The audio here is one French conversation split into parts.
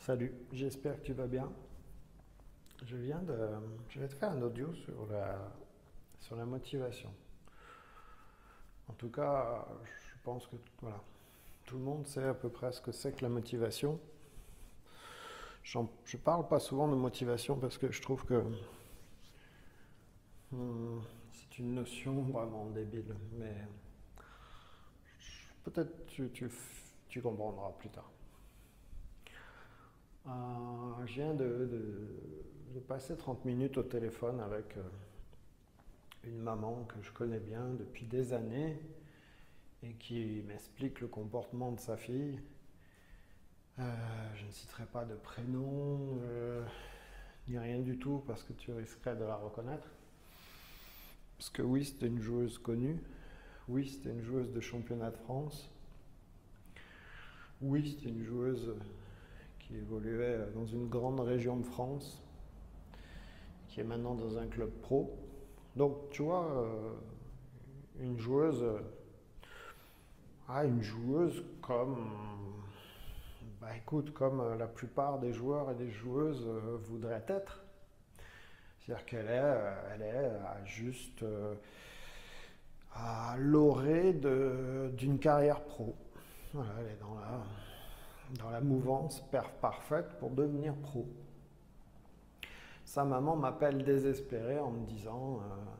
Salut, j'espère que tu vas bien. Je vais te faire un audio sur la motivation. En tout cas, je pense que voilà, tout le monde sait à peu près ce que c'est que la motivation. Je parle pas souvent de motivation parce que je trouve que c'est une notion vraiment débile, mais peut-être tu comprendras plus tard. Je viens de passer 30 minutes au téléphone avec une maman que je connais bien depuis des années et qui m'explique le comportement de sa fille. Je ne citerai pas de prénom ni rien du tout parce que tu risquerais de la reconnaître. Parce que oui, c'était une joueuse connue. Oui, c'était une joueuse de championnat de France. Oui, c'était une joueuse qui évoluait dans une grande région de France, qui est maintenant dans un club pro. Donc, tu vois, une joueuse, une joueuse comme, écoute, comme la plupart des joueurs et des joueuses voudraient être. C'est-à-dire elle est juste à l'orée d'une carrière pro. Voilà, elle est dans la mouvance parfaite pour devenir pro. Sa maman m'appelle désespérée en me disant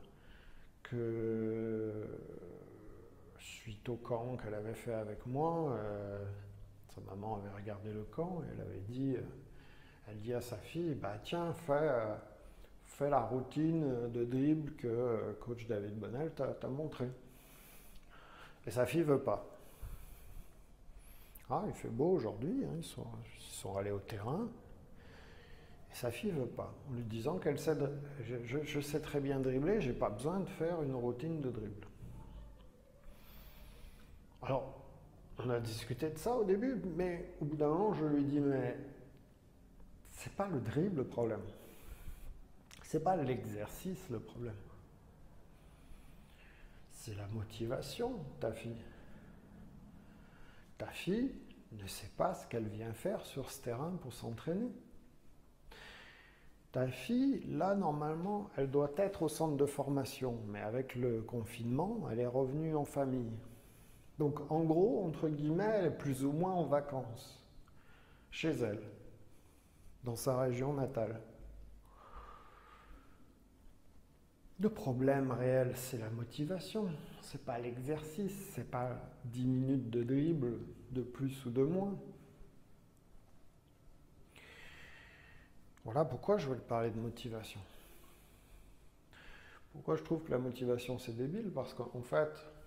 que suite au camp qu'elle avait fait avec moi, sa maman avait regardé le camp et elle dit à sa fille, bah tiens, fais la routine de dribble que coach David Bonnel t'a montré. Et sa fille veut pas. Ah, il fait beau aujourd'hui, hein, ils sont allés au terrain. Et sa fille veut pas, en lui disant qu'elle sait, je sais très bien dribbler, j'ai pas besoin de faire une routine de dribble. Alors, on a discuté de ça au début, mais au bout d'un moment, je lui dis, mais c'est pas le dribble le problème. C'est pas l'exercice le problème. C'est la motivation, ta fille. Ta fille ne sait pas ce qu'elle vient faire sur ce terrain pour s'entraîner. Ta fille, là, normalement, elle doit être au centre de formation, mais avec le confinement, elle est revenue en famille. Donc, en gros, entre guillemets, elle est plus ou moins en vacances, chez elle, dans sa région natale. Le problème réel, c'est la motivation. C'est pas l'exercice, c'est pas 10 minutes de dribble de plus ou de moins. Voilà pourquoi je veux te parler de motivation. Pourquoi je trouve que la motivation c'est débile? Parce qu'en fait,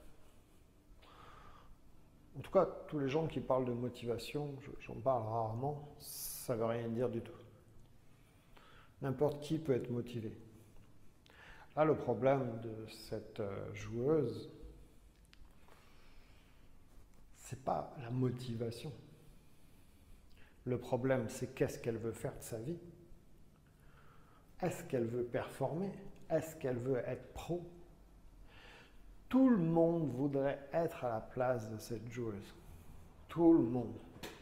en tout cas, tous les gens qui parlent de motivation, j'en parle rarement, ça veut rien dire du tout. N'importe qui peut être motivé. Là, le problème de cette joueuse, c'est pas la motivation. Le problème, c'est qu'est-ce qu'elle veut faire de sa vie. Est-ce qu'elle veut performer? Est-ce qu'elle veut être pro? Tout le monde voudrait être à la place de cette joueuse. Tout le monde.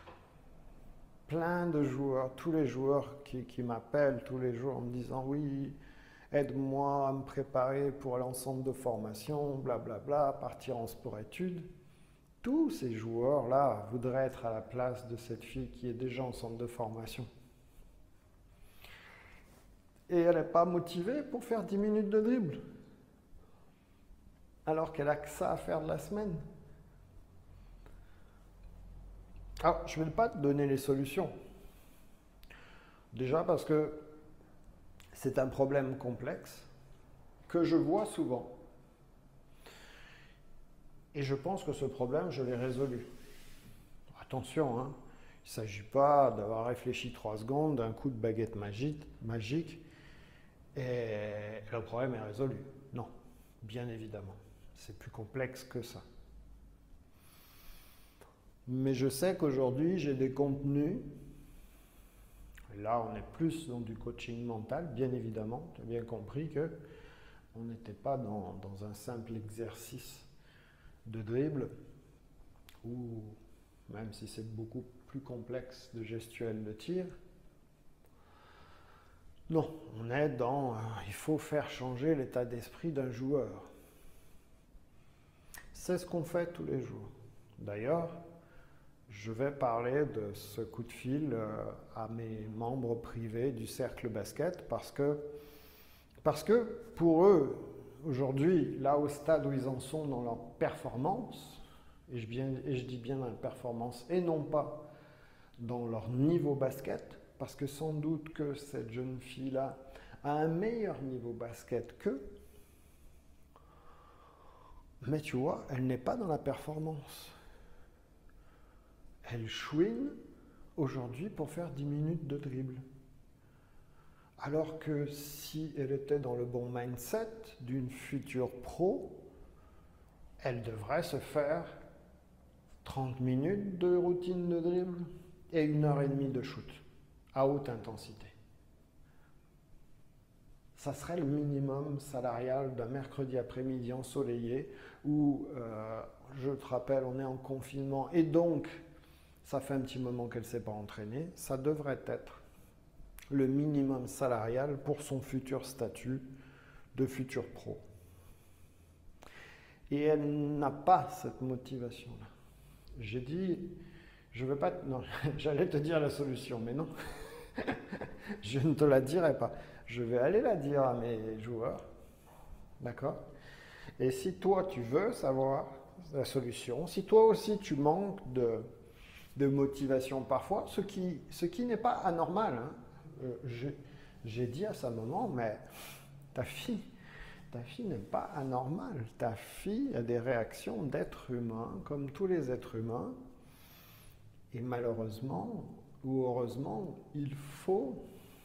Plein de joueurs, tous les joueurs qui m'appellent tous les jours en me disant oui, aide-moi à me préparer pour l'ensemble de formation, blablabla, partir en sport-études. Tous ces joueurs-là voudraient être à la place de cette fille qui est déjà en centre de formation. Et elle n'est pas motivée pour faire 10 minutes de dribble. Alors qu'elle a que ça à faire de la semaine. Alors, je ne vais pas te donner les solutions. Déjà parce que c'est un problème complexe que je vois souvent. Et je pense que ce problème, je l'ai résolu. Attention, hein, il ne s'agit pas d'avoir réfléchi 3 secondes d'un coup de baguette magique et le problème est résolu. Non, bien évidemment. C'est plus complexe que ça. Mais je sais qu'aujourd'hui, j'ai des contenus. Et là, on est plus dans du coaching mental, bien évidemment. Tu as bien compris qu'on n'était pas dans un simple exercice de dribble, ou même si c'est beaucoup plus complexe de gestuelle de tir. Non, on est dans il faut faire changer l'état d'esprit d'un joueur. C'est ce qu'on fait tous les jours. D'ailleurs, je vais parler de ce coup de fil à mes membres privés du cercle basket parce que pour eux, aujourd'hui, là au stade où ils en sont dans leur performance, et je dis bien dans la performance et non pas dans leur niveau basket, parce que sans doute que cette jeune fille-là a un meilleur niveau basket qu'eux, mais tu vois, elle n'est pas dans la performance. Elle chouine aujourd'hui pour faire 10 minutes de dribble. Alors que si elle était dans le bon mindset d'une future pro, elle devrait se faire 30 minutes de routine de dribble et 1h30 de shoot à haute intensité. Ça serait le minimum salarial d'un mercredi après-midi ensoleillé où, je te rappelle, on est en confinement et donc ça fait un petit moment qu'elle ne s'est pas entraînée. Ça devrait être le minimum salarial pour son futur statut de futur pro. Et elle n'a pas cette motivation-là. J'ai dit, je veux pas... Non, j'allais te dire la solution, mais non. Je ne te la dirai pas. Je vais aller la dire à mes joueurs. D'accord? Et si toi, tu veux savoir la solution, si toi aussi, tu manques de motivation parfois, ce qui n'est pas anormal, hein. J'ai dit à sa maman, mais ta fille n'est pas anormale. Ta fille a des réactions d'être humain, comme tous les êtres humains. Et malheureusement, ou heureusement, il faut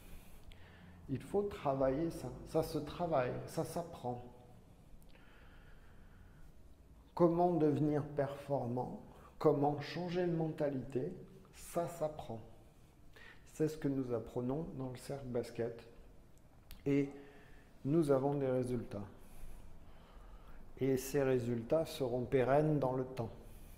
travailler ça. Ça se travaille, ça s'apprend. Comment devenir performant, comment changer de mentalité, ça s'apprend. C'est ce que nous apprenons dans le cercle basket. Et nous avons des résultats. Et ces résultats seront pérennes dans le temps.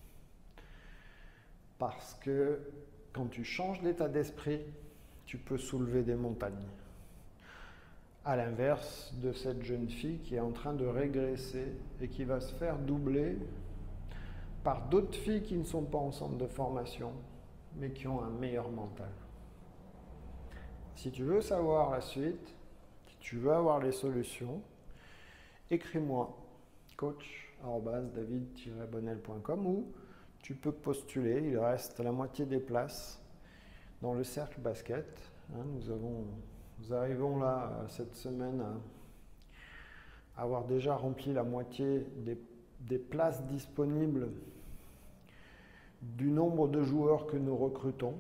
Parce que quand tu changes d'état d'esprit, tu peux soulever des montagnes. À l'inverse de cette jeune fille qui est en train de régresser et qui va se faire doubler par d'autres filles qui ne sont pas en centre de formation, mais qui ont un meilleur mental. Si tu veux savoir la suite, si tu veux avoir les solutions, écris-moi coach@david-bonnel.com ou tu peux postuler, il reste la moitié des places dans le cercle basket. Nous arrivons là cette semaine à avoir déjà rempli la moitié des places disponibles du nombre de joueurs que nous recrutons.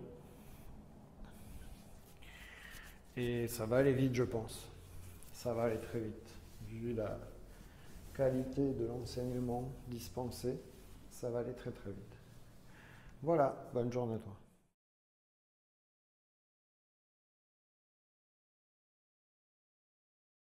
Et ça va aller vite, je pense. Ça va aller très vite. Vu la qualité de l'enseignement dispensé, ça va aller très très vite. Voilà, bonne journée à toi.